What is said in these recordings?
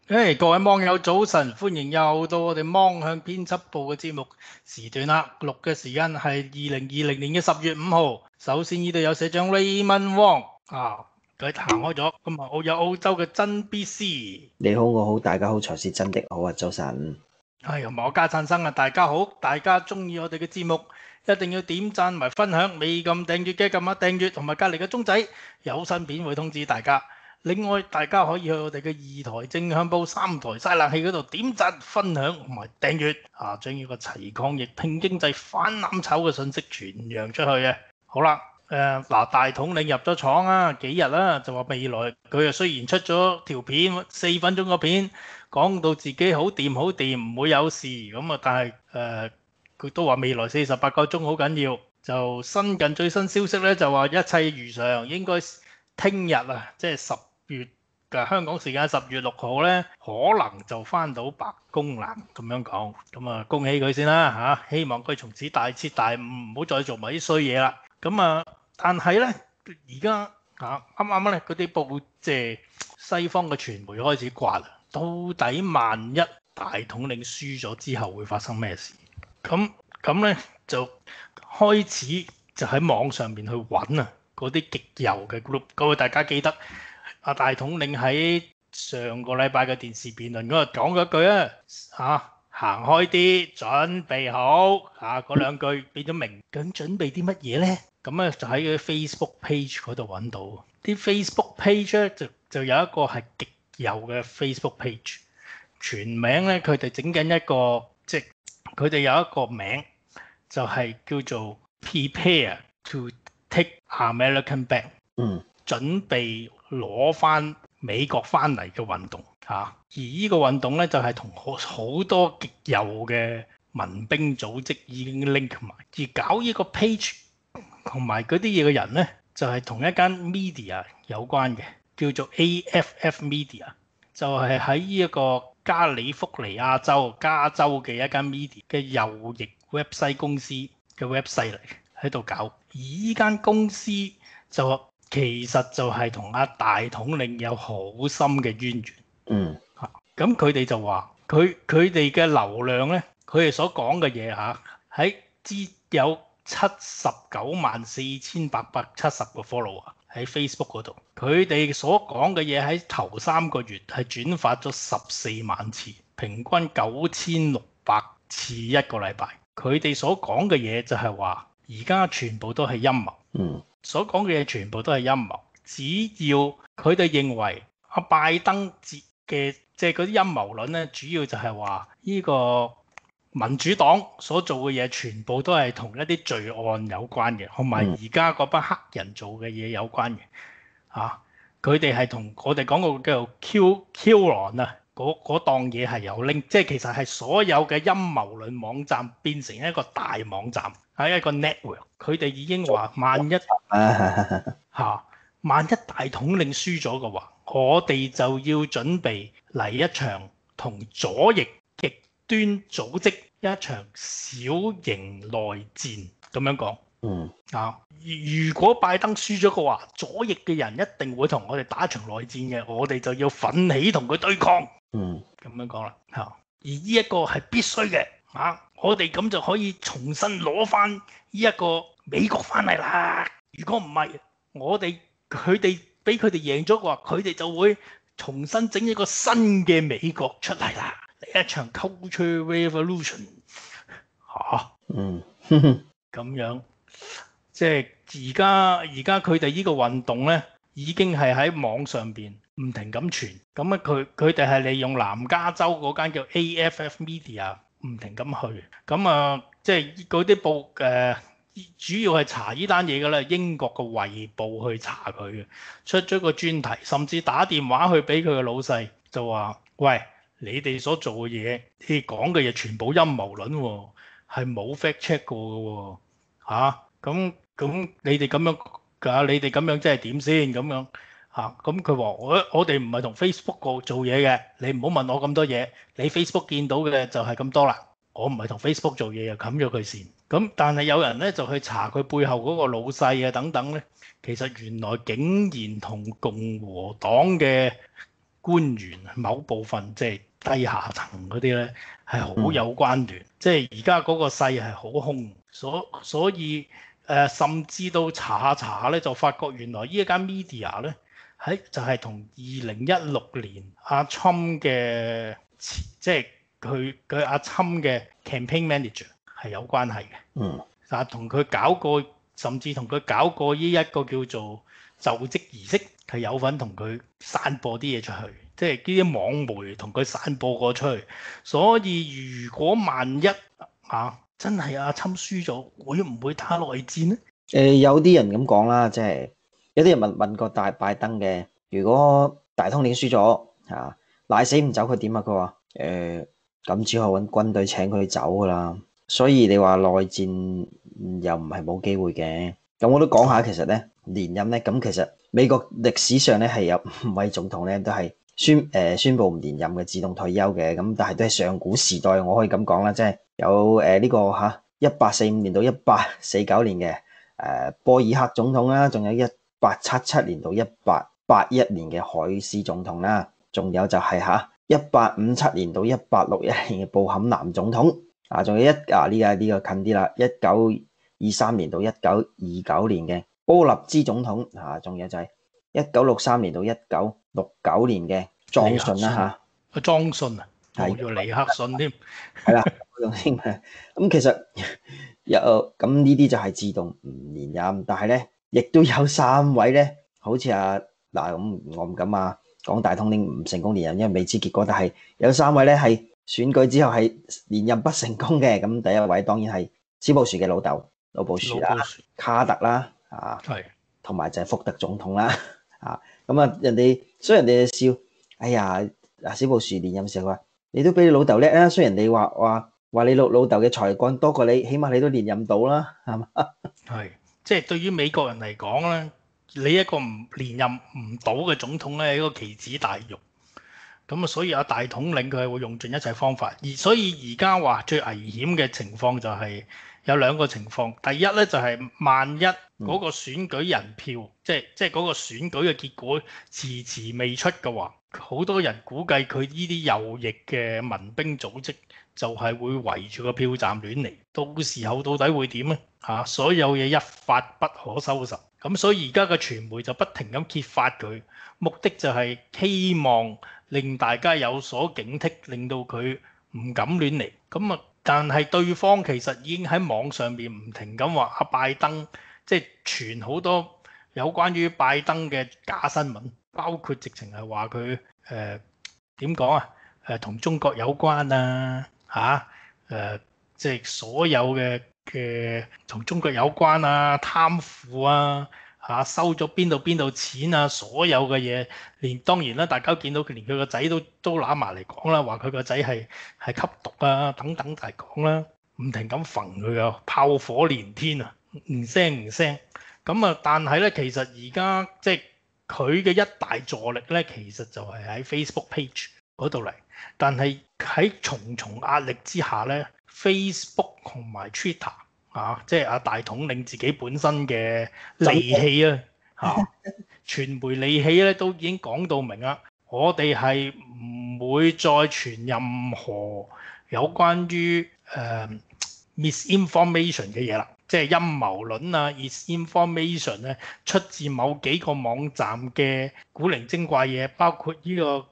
各位網友早晨，歡迎又到我哋芒向編輯部嘅節目時段啦。錄嘅時間係2020年嘅10月5號。首先呢度有社長 Raymond Wong 佢行開咗，咁啊有澳洲嘅真 BC。 你好，我好，大家好，才是真的好啊！早晨， 同埋我家燦生啊，大家好，大家中意我哋嘅節目，一定要點讚埋分享，未撳訂閱嘅撳下訂閱，同埋隔離嘅鐘仔，有新片會通知大家。另外，大家可以去我哋嘅2台正向報、3台嘥冷氣嗰度點讚、分享同埋訂閱，將呢個齊抗疫、拼經濟、反攬炒嘅信息傳揚出去嘅。好啦，大統領入咗廠啊，幾日啦，就話未來佢雖然出咗條片4分鐘個片，講到自己好掂好掂，唔會有事咁啊，但係佢都話未來48個鐘好緊要。就近最新消息咧，就話一切如常，應該聽日啊，即係10月嘅香港時間10月6號咧，可能就翻到白宮啦，咁樣講，咁啊恭喜佢先啦嚇，希望佢從此大徹大悟，唔好再做埋啲衰嘢啦。咁啊，但係咧而家啱啱咧嗰啲報即係西方嘅傳媒開始刮啦，到底萬一大統領輸咗之後會發生咩事？咁咧就開始就喺網上面去揾啊嗰啲極右嘅 group，各位大家記得。大統領喺上個禮拜嘅電視辯論嗰度講咗句行開啲，準備好嗰兩句變咗明，究竟準備啲乜嘢呢？咁咧就喺佢 Facebook page 嗰度揾到，啲 Facebook page 咧就有一個係極右嘅 Facebook page，全名咧佢哋整緊一個，即係佢哋有一個名就係叫做 Prepare to Take American Back，準備攞翻美國翻嚟嘅運動而呢個運動咧就係同好多極右嘅民兵組織已經 link 埋，而搞呢個 page 同埋嗰啲嘢嘅人咧就係同一間 media 有關嘅，叫做 AFF Media， 就係喺呢一個加利福尼亞州加州嘅一間 media 嘅右翼 website 公司嘅 website 嚟喺度搞，而呢間公司就其實就係同大統領有好深嘅淵源。咁佢哋就話佢哋嘅流量咧，佢哋所講嘅嘢喺有794870個 follow 喺 Facebook 嗰度，佢哋所講嘅嘢喺頭3個月係轉發咗14萬次，平均9600次一個禮拜。佢哋所講嘅嘢就係話，而家全部都係陰謀。所講嘅嘢全部都係陰謀，只要佢哋認為拜登嘅即係嗰啲陰謀論咧，主要就係話呢個民主黨所做嘅嘢全部都係同一啲罪案有關嘅，同埋而家嗰班黑人做嘅嘢有關嘅。佢哋係同我哋講過叫做 QAnon 嗰檔嘢係有 link， 即係其實係所有嘅陰謀論網站變成一個大網站，係一個 network。佢哋已經話萬一大統領輸咗嘅話，我哋就要準備嚟一場同左翼極端組織一場小型內戰，咁樣講。如果拜登輸咗嘅話，左翼嘅人一定會同我哋打一場內戰嘅，我哋就要奮起同佢對抗。咁樣講啦，而呢一個係必須嘅，我哋咁就可以重新攞翻呢一個美國翻嚟啦。如果唔係，佢哋俾佢哋贏咗嘅話，佢哋就會重新整一個新嘅美國出嚟啦，嚟一場 culture revolution。咁樣，即係而家佢哋呢個運動咧，已經係喺網上邊唔停咁傳。咁啊，佢哋係利用南加州嗰間叫 AFF Media 唔停咁去。咁啊，即係嗰啲報主要係查呢單嘢㗎啦。英國嘅衛報去查佢嘅，出咗個專題，甚至打電話去俾佢嘅老細，就話：喂，你哋所做嘅嘢，你講嘅嘢全部陰謀論喎，係冇 fact check 過嘅喎。咁你哋咁樣你哋咁樣即係點先咁樣？咁佢話我哋唔係同 Facebook 做嘢嘅，你唔好問我咁多嘢。你 Facebook 見到嘅就係咁多啦。我唔係同 Facebook 做嘢，又冚咗佢先。咁但係有人咧就去查佢背後嗰個老細等等咧，其實原來竟然同共和黨嘅官員某部分即係低下層嗰啲咧係好有關聯，即係而家嗰個勢係好兇，所以甚至到查下咧，就發覺原來呢一間 media 咧就係同2016年阿侵嘅即係佢阿侵嘅 campaign manager 係有關係嘅。但係同佢搞過，甚至同佢搞過呢一個叫做就職儀式，係有份同佢散播啲嘢出去，即係呢啲網媒同佢散播過出去。所以如果萬一真係阿侵輸咗，會唔會打內戰呢？ 有啲人咁講啦，即係有啲人問過拜登嘅，如果大統領輸咗賴死唔走，佢點啊？佢話咁只可以揾軍隊請佢走噶啦。所以你話內戰又唔係冇機會嘅。咁我都講下，其實咧連任咧，咁其實美國歷史上咧係有5位總統咧都係宣布唔連任嘅，自動退休嘅。咁但係都係上古時代，我可以咁講啦，即係有呢個1845年到1849年嘅波爾克總統啦，仲有1877年到1881年嘅海斯總統啦，仲有就係1857年到1861年嘅布坎南總統。仲有呢個近啲啦，1923年到1929年嘅波立茲總統，仲有就係1963年到1969年嘅莊遜啦莊遜冇咗尼克遜添， 係啦，咁其實咁呢啲就係自動唔連任，但係咧亦都有3位咧，好似咁我唔敢講大統領唔成功連任，因為未知結果，但係有3位咧係選舉之後係連任不成功嘅。咁第一位當然係小布殊嘅老豆老布殊啦，卡特啦，同埋就係福特總統啦，咁所以人哋笑，哎呀，小布殊連任時候話你都比你老豆叻啊，雖然人哋話你老豆嘅才幹多過你，起碼你都連任到啦，係嘛？ 係，即係對於美國人嚟講咧，你一個唔連任唔到嘅總統咧，係一個棋子大肉。咁所以大統領佢係會用盡一切方法，所以而家話最危險嘅情況就係有2個情況。第一咧就係萬一嗰個選舉人票，即係嗰個選舉嘅結果遲未出嘅話，好多人估計佢呢啲右翼嘅民兵組織就係會圍住個票站亂嚟，到時候到底會點呢？所有嘢一發不可收拾。咁所以而家嘅傳媒就不停咁揭發佢，目的就係希望令大家有所警惕，令到佢唔敢亂嚟。咁但係對方其實已經喺網上面唔停咁話拜登，即係傳好多有關於拜登嘅假新聞，包括直情係話佢點講同中國有關即係所有嘅同中國有關貪腐收咗邊度錢所有嘅嘢，當然啦，大家見到佢連佢個仔都揦埋嚟講啦，話佢個仔係吸毒等等大講啦，唔停咁焚佢啊，炮火連天唔聲咁但係咧，其實而家即係佢嘅一大助力咧，其實就係喺 Facebook page 嗰度嚟，但係喺重重壓力之下咧，Facebook 同埋 Twitter。即係大統領自己本身嘅利器傳媒利器咧都已經講到明啦，我哋係唔會再傳任何有關於misinformation 嘅嘢啦，即係陰謀論misinformation 咧出自某幾個網站嘅古靈精怪嘢，包括呢個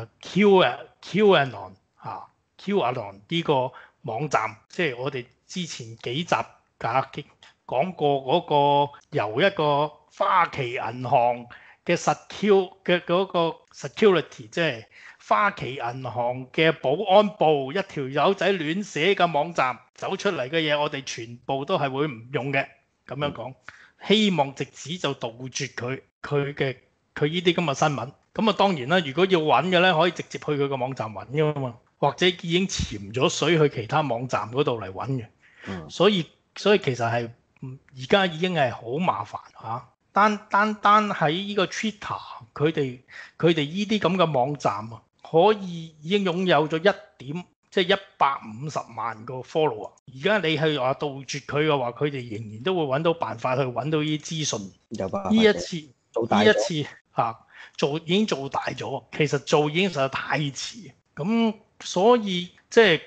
QAnon 呢個網站，即係我哋之前幾集講過嗰個由一個花旗銀行嘅嘅嗰個 security， 即係花旗銀行嘅保安部一條友仔亂寫嘅網站走出嚟嘅嘢，我哋全部都係會唔用嘅。咁樣講，希望藉此就杜絕佢呢啲咁嘅新聞。咁當然啦，如果要揾嘅咧，可以直接去佢個網站揾㗎嘛，或者已經潛咗水去其他網站嗰度嚟揾嘅。所以其實係而家已經係好麻煩單喺呢個 Twitter， 佢哋呢啲咁嘅網站可以已經擁有咗150萬個 follower。而家你去話杜絕佢嘅話，佢哋仍然都會揾到辦法去揾到呢啲資訊。 有辦法。 呢一次已經做大咗，其實做已經實在太遲。咁所以即係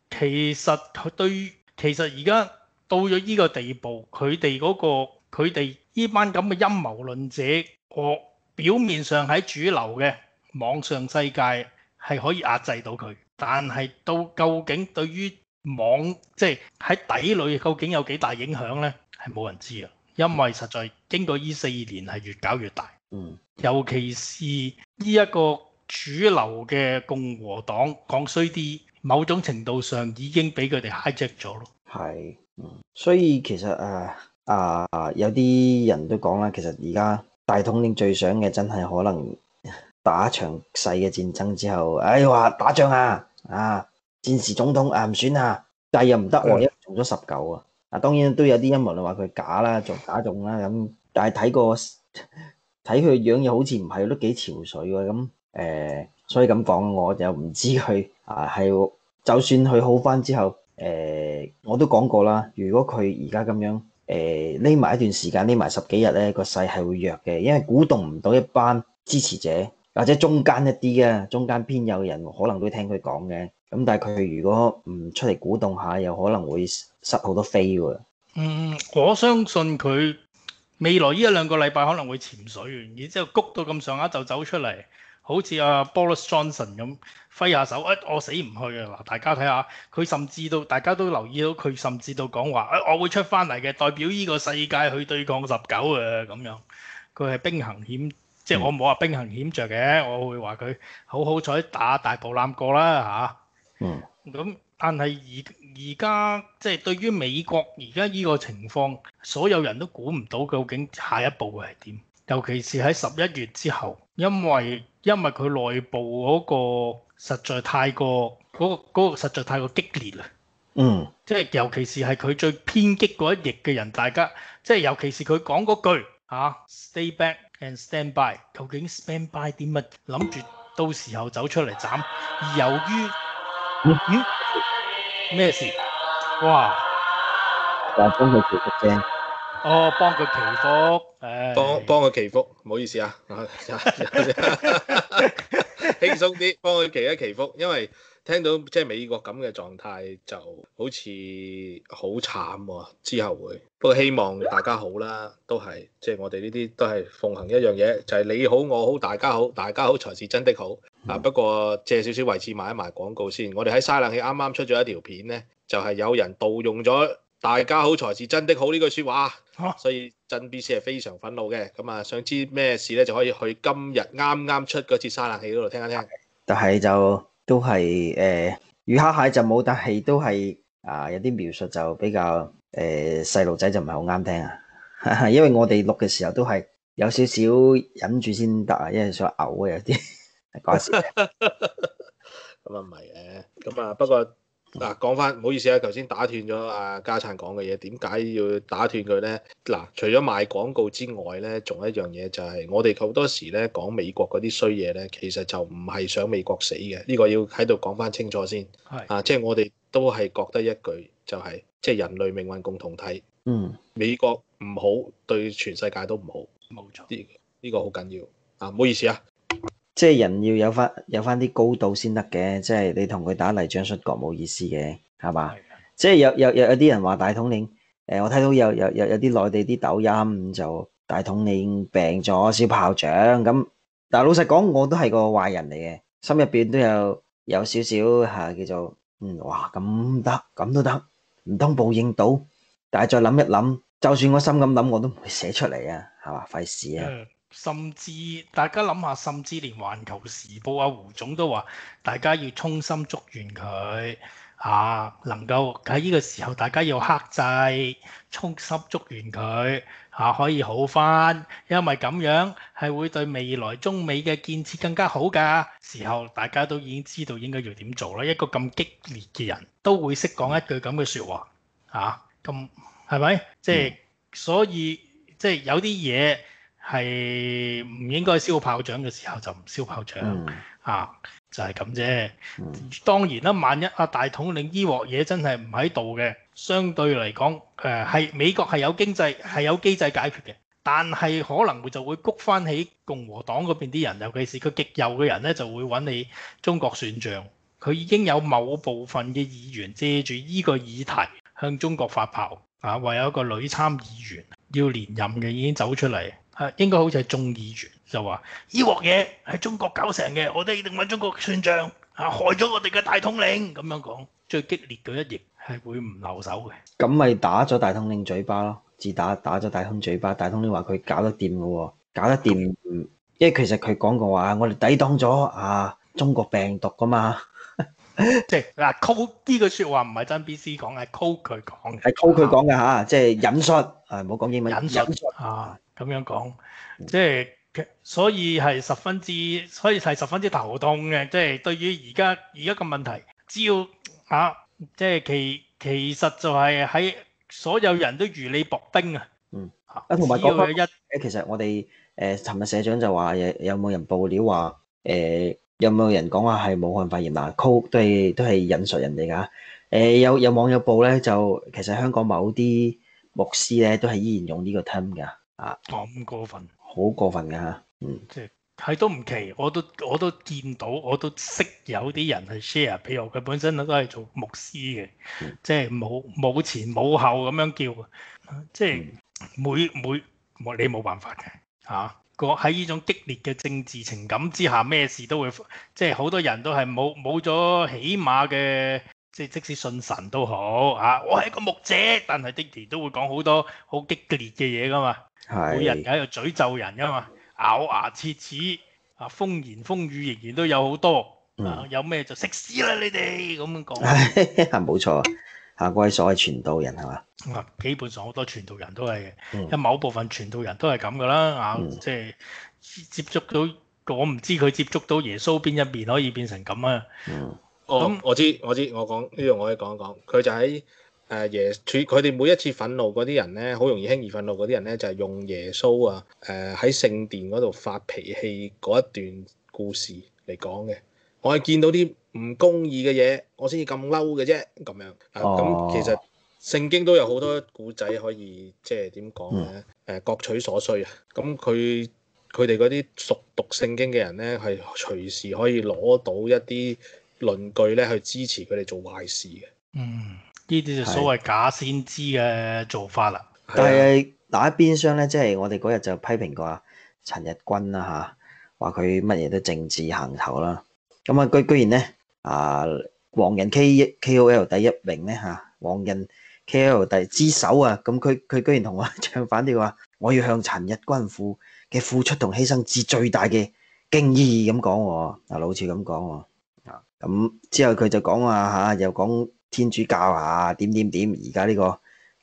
其實而家到咗呢個地步，佢哋呢班咁嘅陰謀論者，我表面上喺主流嘅網上世界係可以壓制到佢，但係到究竟對於即係喺底裏究竟有幾大影響呢？係冇人知啊！因為實在經過呢4年係越搞越大，尤其是呢一個主流嘅共和黨講衰啲，某種程度上已經俾佢哋 hijack 咗咯。 係，所以其實有啲人都講啦，其實而家大統領最想嘅真係可能打一場細嘅戰爭之後，話打仗戰時總統唔選但係又唔得喎，因為中咗19啊。當然都有啲陰謀論話佢假啦，做假中啦咁，但係睇佢樣又好似唔係，都幾潮水喎咁所以咁講我就唔知佢係就算佢好翻之後，我都講過啦，如果佢而家咁樣匿埋一段時間，匿埋10幾日咧，個勢係會弱嘅，因為鼓動唔到一班支持者或者中間一啲嘅中間偏右嘅人，可能都聽佢講嘅。咁但係佢如果唔出嚟鼓動下，又可能會失好多飛喎。 我相信佢未來呢1-2個禮拜可能會潛水，然之後谷到咁上下就走出嚟，好似阿 Boris Johnson 咁揮下手，我死唔去啊！嗱，大家睇下佢甚至到大家都留意到佢甚至到講話，我會出翻嚟嘅，代表呢個世界去對抗19咁樣。佢係兵行險，即係我冇話兵行險著嘅，我會話佢好彩打大步攬過啦咁但係而家即係對於美國而家呢個情況，所有人都估唔到究竟下一步會係點，尤其是喺11月之後，因為佢內部嗰個實在太過實在太過激烈啦。即係尤其是係佢最偏激嗰一翼嘅人，大家即係尤其是佢講嗰句Stay back and stand by， 究竟 stand by 啲乜？諗住到時候走出嚟斬，而由於咩事？哇！ 幫佢祈福啫。 幫佢祈福， 幫佢祈福，唔好意思啊，輕鬆啲，幫佢祈一祈福，因為聽到即係美國咁嘅狀態，就好似好慘喎。之後會，不過希望大家好啦，都係即係我哋呢啲都係奉行一樣嘢，就係你好我好大家好，大家好才是真的好。不過借少少位置賣一賣廣告先，我哋喺嘥冷氣啱啱出咗一條片呢，就係有人盜用咗大家好才是真的好呢句説話，所以真 BC 係非常憤怒嘅。咁想知咩事呢？就可以去今日啱啱出嗰次嘥冷氣嗰度聽一聽。 但係就都係魚蝦蟹就冇，但係都係有啲描述就比較細路仔就唔係好啱聽因為我哋錄嘅時候都係有少少忍住先得因為想嘔有啲講笑。 咁唔係嘅，咁不過講翻唔好意思頭先打斷咗家燦講嘅嘢，點解要打斷佢呢？除咗賣廣告之外呢，仲有一樣嘢就係我哋好多時呢講美國嗰啲衰嘢呢，其實就唔係想美國死嘅，呢個要喺度講翻清楚先。即係我哋都係覺得一句就係，即係人類命運共同體。美國唔好對全世界都唔好， 冇錯。 呢個好緊要唔好意思即係人要有翻啲高度先得嘅，即係你同佢打泥漿摔角冇意思嘅，係嘛？即係有啲人話大統領，我睇到有啲內地啲抖音就大統領病咗燒炮仗咁，但係老實講我都係個壞人嚟嘅，心入邊都有少少叫做哇咁得咁都得，唔通報應到？但係再諗一諗，就算我心咁諗，我都唔會寫出嚟啊，係嘛？費事啊！ 甚至大家諗下，甚至連《環球時報》胡總都話，大家要衷心祝願佢能夠喺呢個時候，大家要克制，衷心祝願佢可以好翻，因為咁樣係會對未來中美嘅建設更加好㗎。時候大家都已經知道應該要點做啦。一個咁激烈嘅人都會識講一句咁嘅説話咁係咪？即係所以即係有啲嘢。係唔應該燒炮仗嘅時候就唔燒炮仗就係咁啫。當然啦，萬一大統領呢鑊嘢真係唔喺度嘅，相對嚟講係美國係有機制解決嘅。 但係可能就會谷翻起共和黨嗰邊啲人，尤其是佢極右嘅人咧，就會揾你中國算賬。佢已經有某部分嘅議員借住依個議題向中國發炮啊，話有一個女參議員要連任嘅已經走出嚟，應該好似係眾議員就話：依鑊嘢係中國搞成嘅，我哋一定揾中國算賬啊，害咗我哋嘅大統領咁樣講。最激烈嘅一役係會唔留手嘅。 咁咪打咗大統領嘴巴咯，自打咗大統嘴巴。大統領話佢搞得掂嘅喎，搞得掂，因為其實佢講過話，我哋抵擋咗中國病毒噶嘛。 即係嗱，call 呢句説話唔係真 B.C 講，係 call 佢講嘅， 係 call 佢講嘅嚇，即係引述唔好講英文， 引述咁樣講，即係所以係十分之頭痛嘅。即係對於而家個問題，只要即係其實就係喺所有人都如履薄冰啊。 同埋講翻其實我哋尋日社長就話有冇人報料話有冇人講話係武漢肺炎嗱？call 都係引述人哋㗎。有網友報咧，就其實香港某啲牧師咧都係依然用呢個 term 㗎。 咁過分， 好過分㗎嚇。 即係都唔奇，我都見到，我都識有啲人係 share，譬如佢本身都係做牧師嘅，即係冇前冇後咁樣叫，即係你冇辦法嘅喺呢種激烈嘅政治情感之下，咩事都會，即係好多人都係冇咗起碼嘅，即使信神都好我係一個牧者，但係的確都會講好多好激烈嘅嘢噶嘛，每日喺度詛咒人噶嘛，咬牙切齒風言風語仍然都有好多，有咩就食屎啦你哋咁樣講。 冇錯嗰位所謂傳道人係嘛？ 基本上好多傳道人都係嘅，有某部分傳道人都係咁噶啦即係接觸到，我唔知佢接觸到耶穌邊一面可以變成咁啊。 我知，我講呢度我可以講一講，佢就喺佢哋每一次憤怒嗰啲人咧，好容易輕易憤怒嗰啲人咧，就係用耶穌喺聖殿嗰度發脾氣嗰一段故事嚟講嘅。我係見到啲唔公義嘅嘢，我先至咁嬲嘅啫，咁樣咁其實聖經都有好多古仔可以即係點講咧？各取所需啊！咁佢哋嗰啲熟讀聖經嘅人咧，係隨時可以攞到一啲論據咧去支持佢哋做壞事嘅。 呢啲就所謂假先知嘅做法啦。 但係打一邊廂咧，即係我哋嗰日就批評過陳日君啦話佢乜嘢都政治行頭啦。咁居然咧黃人 KOL 第一名咧黃人 KOL 之首咁佢居然同我唱反調話，我要向陳日君嘅付出同犧牲致最大嘅敬意咁講喎，老似咁講喎。咁之後佢就講話又講天主教點，而家呢個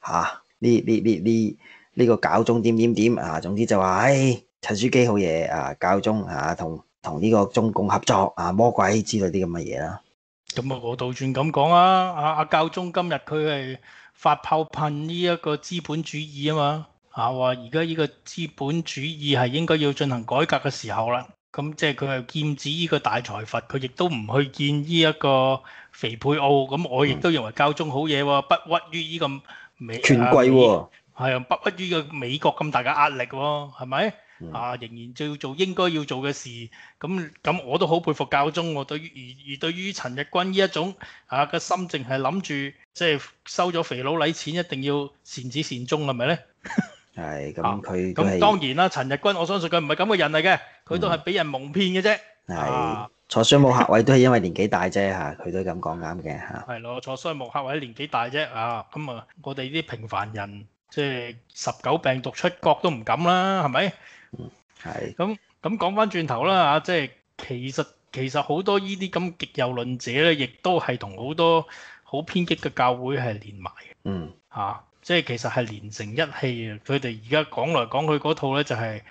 呢個教宗點總之就話陳樞機好嘢教宗同呢個中共合作魔鬼之類啲咁嘅嘢啦。 咁我倒轉咁講阿教宗今日佢係發炮噴呢一個資本主義啊嘛話而家呢個資本主義係應該要進行改革嘅時候啦。咁即係佢係劍指呢個大財閥，佢亦都唔去見呢一個肥佩奧。咁我亦都認為教宗好嘢喎，不屈於呢個權貴喎， 不屈於個美國咁大嘅壓力喎，係咪？仍然就要做應該要做嘅事。咁我都好佩服教宗喎。對於陳日君呢一種個心淨係諗住即係收咗肥佬禮錢，一定要善始善終係咪咧？ 係咁佢咁當然啦，陳日君我相信佢唔係咁嘅人嚟嘅，佢都係俾人蒙騙嘅啫。 坐商務客位都係因為年紀大啫佢都咁講啱嘅係咯，坐商務客位年紀大啫咁我哋啲平凡人即係19病毒出國都唔敢啦，係咪？ 係。 咁講翻轉頭啦即係其實好多呢啲咁極右論者咧，亦都係同好多好偏激嘅教會係連埋嘅。即係其實係連成一氣啊！佢哋而家講來講去嗰套咧就係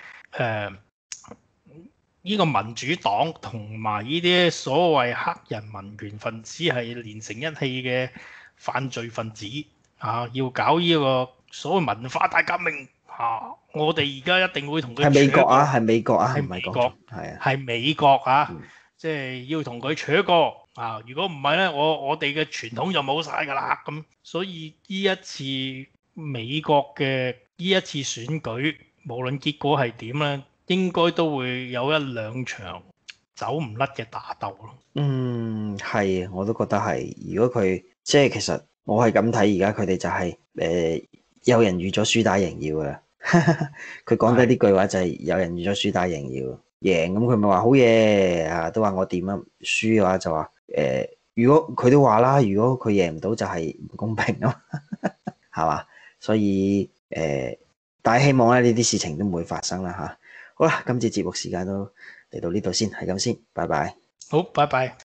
呢個民主黨同埋呢啲所謂黑人民權分子係連成一氣嘅犯罪分子要搞呢個所謂文化大革命我哋而家一定會同佢。 係美國係美國係美國係美國即係要同佢扯過如果唔係咧，我哋嘅傳統就冇晒㗎啦。咁所以呢一次美國嘅呢一次選舉無論結果係點咧，應該都會有一兩場走唔甩嘅打鬥咯。 係，我都覺得係。如果佢即係其實我係咁睇，而家佢哋就係有人預咗輸打贏要㗎啦。佢講得呢句話就係有人預咗輸打贏要，贏咁佢咪話好嘢啊，都話我掂啊。輸嘅話就話如果佢都話啦，如果佢贏唔到就係唔公平啊，係嘛？所以但係希望咧呢啲事情都唔會發生啦嚇。好啦，今次節目時間都嚟到呢度先，係咁先，拜拜。 好，拜拜。